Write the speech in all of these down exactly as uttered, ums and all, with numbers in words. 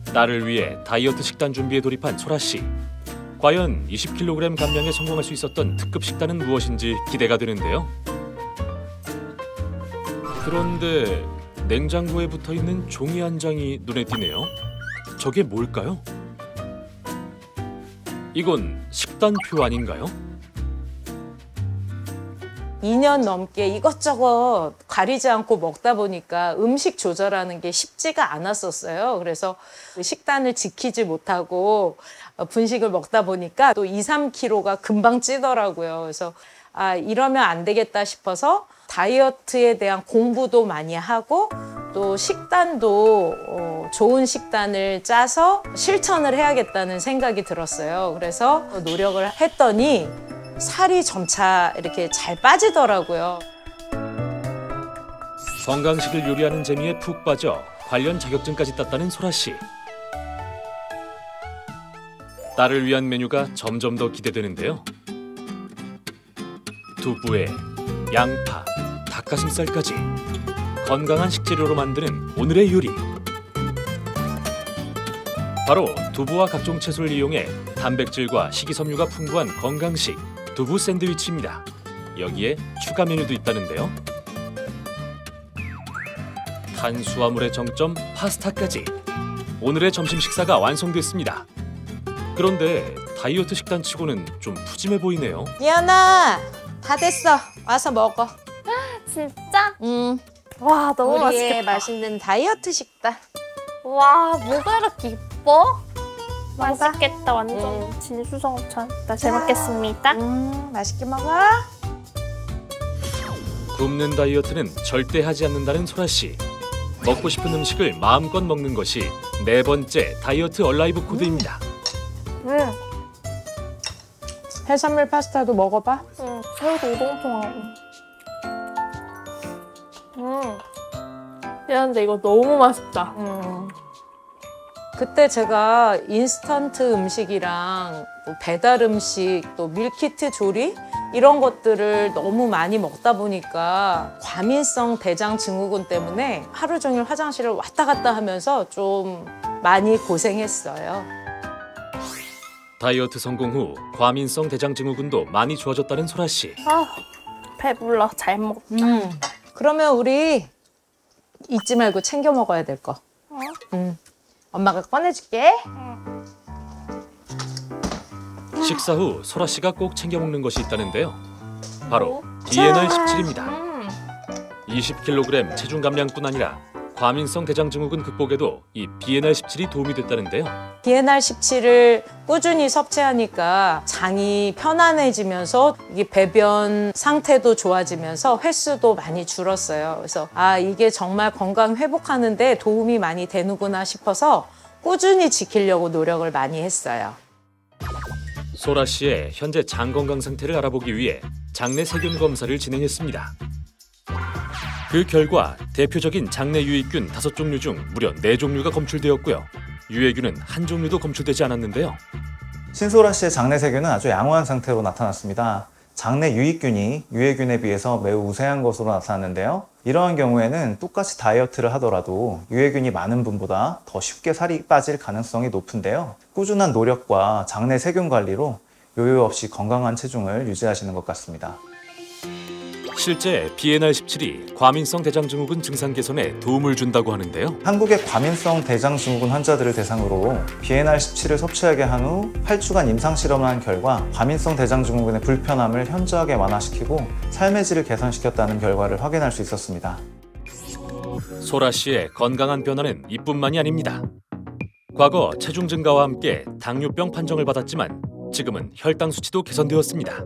딸을 위해 다이어트 식단 준비에 돌입한 소라 씨. 과연 이십 킬로그램 감량에 성공할 수 있었던 특급 식단은 무엇인지 기대가 되는데요. 그런데 냉장고에 붙어있는 종이 한 장이 눈에 띄네요. 저게 뭘까요? 이건 식단표 아닌가요? 이 년 넘게 이것저것 가리지 않고 먹다 보니까 음식 조절하는 게 쉽지가 않았었어요. 그래서 식단을 지키지 못하고 분식을 먹다 보니까 또 이, 삼 킬로그램가 금방 찌더라고요. 그래서 아, 이러면 안 되겠다 싶어서 다이어트에 대한 공부도 많이 하고 또 식단도 어, 좋은 식단을 짜서 실천을 해야겠다는 생각이 들었어요. 그래서 노력을 했더니 살이 점차 이렇게 잘 빠지더라고요. 건강식을 요리하는 재미에 푹 빠져 관련 자격증까지 땄다는 소라 씨. 딸을 위한 메뉴가 점점 더 기대되는데요. 두부에 양파, 닭가슴살까지 건강한 식재료로 만드는 오늘의 요리. 바로 두부와 각종 채소를 이용해 단백질과 식이섬유가 풍부한 건강식 두부 샌드위치입니다. 여기에 추가 메뉴도 있다는데요. 탄수화물의 정점 파스타까지 오늘의 점심 식사가 완성됐습니다. 그런데 다이어트 식단치고는 좀 푸짐해 보이네요. 미연아, 다 됐어. 와서 먹어. 진짜? 응. 와, 너무 우리의 맛있겠다. 맛있는 다이어트 식단. 와, 뭐가 이렇게 이뻐? 먹어봐. 맛있겠다, 완전 음. 진수성찬. 나 잘 먹겠습니다. 음, 맛있게 먹어. 굶는 다이어트는 절대 하지 않는다는 소라 씨. 먹고 싶은 음식을 마음껏 먹는 것이 네 번째 다이어트 얼라이브 코드입니다. 음, 해산물 파스타도 먹어봐. 음, 새우도 우동통하고. 음, 미안한데 이거 너무 맛있다. 음. 그때 제가 인스턴트 음식이랑 또 배달 음식, 또 밀키트 조리 이런 것들을 너무 많이 먹다 보니까 과민성 대장 증후군 때문에 하루 종일 화장실을 왔다 갔다 하면서 좀 많이 고생했어요. 다이어트 성공 후 과민성 대장 증후군도 많이 좋아졌다는 소라 씨. 아, 배불러. 잘 먹었다. 음. 그러면 우리 잊지 말고 챙겨 먹어야 될 거. 어? 음. 엄마가 꺼내줄게. 식사 후 소라 씨가 꼭 챙겨 먹는 것이 있다는데요. 바로 비엔알 십칠입니다. 음. 이십 킬로그램 체중 감량뿐 아니라 과민성 대장 증후군 극복에도 이 비엔알 십칠이 도움이 됐다는데요. 비엔알 십칠을 꾸준히 섭취하니까 장이 편안해지면서 이게 배변 상태도 좋아지면서 횟수도 많이 줄었어요. 그래서 아, 이게 정말 건강 회복하는 데 도움이 많이 되는구나 싶어서 꾸준히 지키려고 노력을 많이 했어요. 소라 씨의 현재 장 건강 상태를 알아보기 위해 장내 세균 검사를 진행했습니다. 그 결과 대표적인 장내 유익균 다섯 종류 중 무려 네 종류가 검출되었고요. 유해균은 한 종류도 검출되지 않았는데요. 신소라 씨의 장내 세균은 아주 양호한 상태로 나타났습니다. 장내 유익균이 유해균에 비해서 매우 우세한 것으로 나타났는데요. 이러한 경우에는 똑같이 다이어트를 하더라도 유해균이 많은 분보다 더 쉽게 살이 빠질 가능성이 높은데요. 꾸준한 노력과 장내 세균 관리로 요요 없이 건강한 체중을 유지하시는 것 같습니다. 실제 비엔알 십칠이 과민성 대장 증후군 증상 개선에 도움을 준다고 하는데요. 한국의 과민성 대장 증후군 환자들을 대상으로 비엔알 십칠을 섭취하게 한 후 팔 주간 임상 실험을 한 결과 과민성 대장 증후군의 불편함을 현저하게 완화시키고 삶의 질을 개선시켰다는 결과를 확인할 수 있었습니다. 소라 씨의 건강한 변화는 이뿐만이 아닙니다. 과거 체중 증가와 함께 당뇨병 판정을 받았지만 지금은 혈당 수치도 개선되었습니다.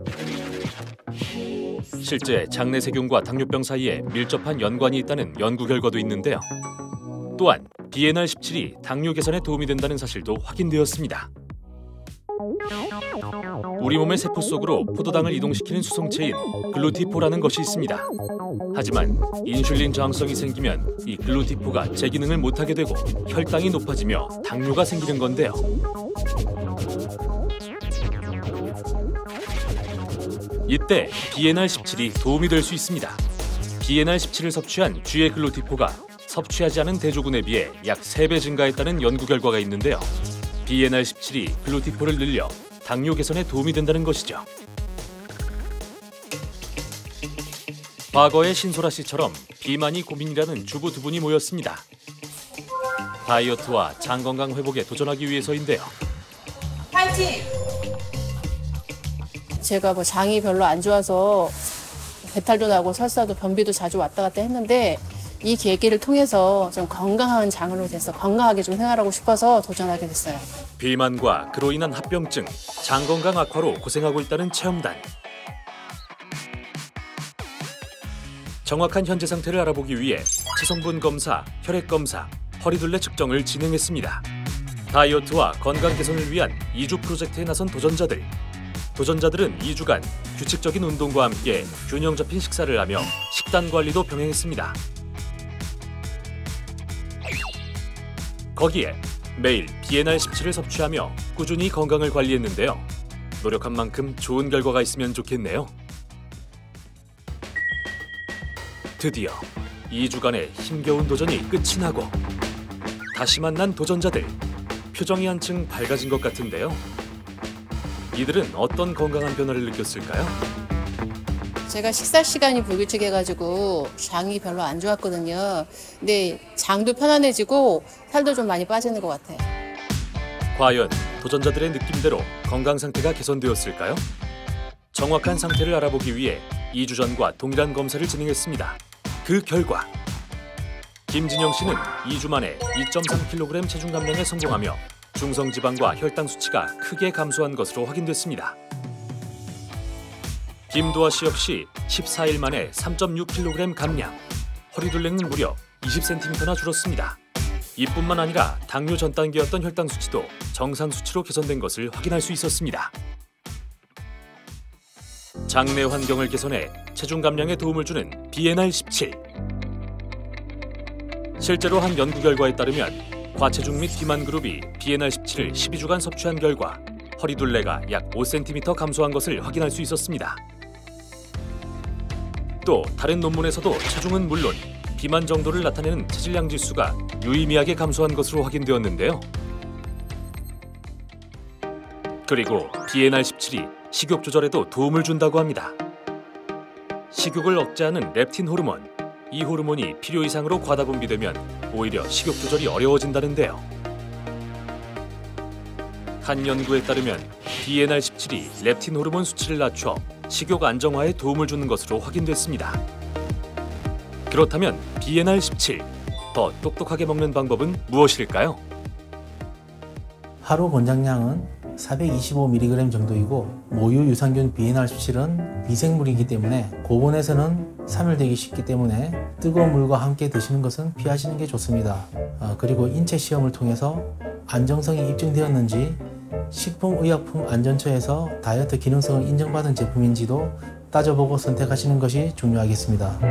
실제 장내 세균과 당뇨병 사이에 밀접한 연관이 있다는 연구 결과도 있는데요. 또한 비엔알 십칠이 당뇨 개선에 도움이 된다는 사실도 확인되었습니다. 우리 몸의 세포 속으로 포도당을 이동시키는 수성체인 글루티포라는 것이 있습니다. 하지만 인슐린 저항성이 생기면 이 글루티포가 제 기능을 못하게 되고 혈당이 높아지며 당뇨가 생기는 건데요. 이때 비엔알 십칠이 도움이 될 수 있습니다. 비엔알 십칠을 섭취한 쥐의 글루티포가 섭취하지 않은 대조군에 비해 약 세 배 증가했다는 연구 결과가 있는데요. 비엔알 십칠이 글루티폴을 늘려 당뇨 개선에 도움이 된다는 것이죠. 과거의 신소라 씨처럼 비만이 고민이라는 주부 두 분이 모였습니다. 다이어트와 장 건강 회복에 도전하기 위해서인데요. 파이팅! 제가 뭐 장이 별로 안 좋아서 배탈도 나고 설사도 변비도 자주 왔다 갔다 했는데 이 계기를 통해서 좀 건강한 장으로 돼서 건강하게 좀 생활하고 싶어서 도전하게 됐어요. 비만과 그로 인한 합병증, 장 건강 악화로 고생하고 있다는 체험단. 정확한 현재 상태를 알아보기 위해 체성분 검사, 혈액 검사, 허리둘레 측정을 진행했습니다. 다이어트와 건강 개선을 위한 이 주 프로젝트에 나선 도전자들. 도전자들은 이 주간 규칙적인 운동과 함께 균형 잡힌 식사를 하며 식단 관리도 병행했습니다. 거기에 매일 비엔알 십칠을 섭취하며 꾸준히 건강을 관리했는데요. 노력한 만큼 좋은 결과가 있으면 좋겠네요. 드디어 이 주간의 힘겨운 도전이 끝이 나고 다시 만난 도전자들. 표정이 한층 밝아진 것 같은데요. 이들은 어떤 건강한 변화를 느꼈을까요? 제가 식사 시간이 불규칙해가지고 장이 별로 안 좋았거든요. 근데 장도 편안해지고 살도 좀 많이 빠지는 것 같아요. 과연 도전자들의 느낌대로 건강 상태가 개선되었을까요? 정확한 상태를 알아보기 위해 이 주 전과 동일한 검사를 진행했습니다. 그 결과 김진영 씨는 이 주 만에 이 점 삼 킬로그램 체중 감량에 성공하며 중성지방과 혈당 수치가 크게 감소한 것으로 확인됐습니다. 김도아 씨 역시 십사 일 만에 삼 점 육 킬로그램 감량, 허리둘레는 무려 이십 센티미터나 줄었습니다. 이뿐만 아니라 당뇨 전 단계였던 혈당 수치도 정상 수치로 개선된 것을 확인할 수 있었습니다. 장내 환경을 개선해 체중 감량에 도움을 주는 비엔알 십칠. 실제로 한 연구 결과에 따르면 과체중 및 비만 그룹이 비엔알 십칠을 십이 주간 섭취한 결과 허리둘레가 약 오 센티미터 감소한 것을 확인할 수 있었습니다. 또 다른 논문에서도 체중은 물론 비만 정도를 나타내는 체질량 지수가 유의미하게 감소한 것으로 확인되었는데요. 그리고 비엔알 십칠이 식욕 조절에도 도움을 준다고 합니다. 식욕을 억제하는 렙틴 호르몬. 이 호르몬이 필요 이상으로 과다 분비되면 오히려 식욕 조절이 어려워진다는데요. 한 연구에 따르면 비엔알 십칠이 렙틴 호르몬 수치를 낮춰 식욕 안정화에 도움을 주는 것으로 확인됐습니다. 그렇다면 비엔알 십칠, 더 똑똑하게 먹는 방법은 무엇일까요? 하루 권장량은 사백이십오 밀리그램 정도이고 모유 유산균 비엔알 십칠은 미생물이기 때문에 고온에서는 사멸되기 쉽기 때문에 뜨거운 물과 함께 드시는 것은 피하시는 게 좋습니다. 어, 그리고 인체 시험을 통해서 안정성이 입증되었는지 식품의약품안전처에서 다이어트 기능성을 인정받은 제품인지도 따져보고 선택하시는 것이 중요하겠습니다.